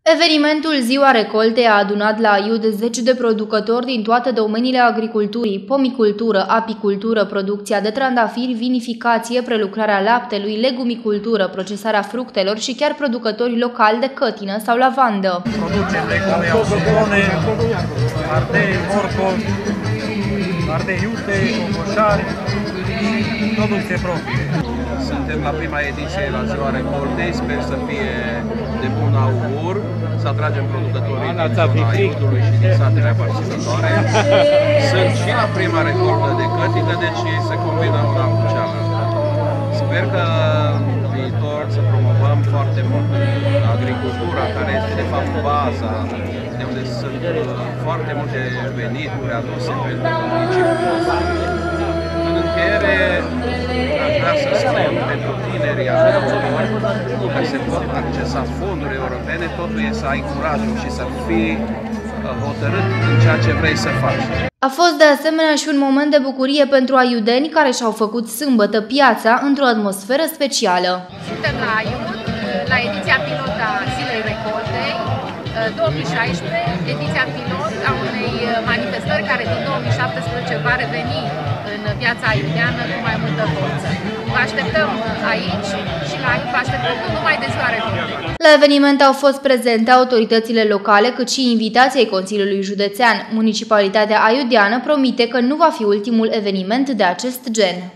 Evenimentul Ziua Recoltei a adunat la Aiud zeci de producători din toate domeniile agriculturii, pomicultură, apicultură, producția de trandafiri, vinificație, prelucrarea laptelui, legumicultură, procesarea fructelor și chiar producători locali de cătină sau lavandă. Producem lecale ausitone, ardei, morcov, ardei iute, cocoșari, producție proprie. Suntem la prima ediție la Ziua Recoltei, sper să fie de bun augur, să atragem producătorii din zona Aiudului și din satele aparținătoare. Sunt și la prima recoltă de cătină, deci se combină una cu cealaltă. Sper că în viitor să promovăm foarte mult agricultura, care este de fapt baza, de unde sunt foarte multe venituri aduse pentru municipiul nostru. În încheiere, aș vrea să spun pentru tinerii agricultori că se pot accesa fonduri europene, totul e să ai curajul și să fii hotărât în ceea ce vrei să faci. A fost de asemenea și un moment de bucurie pentru aiudeni care și-au făcut sâmbătă piața într-o atmosferă specială. Suntem la Aiud, la ediția pilot a Zilei Recoltei 2016, ediția pilot a unei manifestări care din 2017 va reveni în viața aiudeană cu mai multă forță. Vă așteptăm aici și la Aiud vă așteptăm nu numai de Ziua Recoltei. La eveniment au fost prezente autoritățile locale, cât și invitații ai Consiliului Județean. Municipalitatea aiudeană promite că nu va fi ultimul eveniment de acest gen.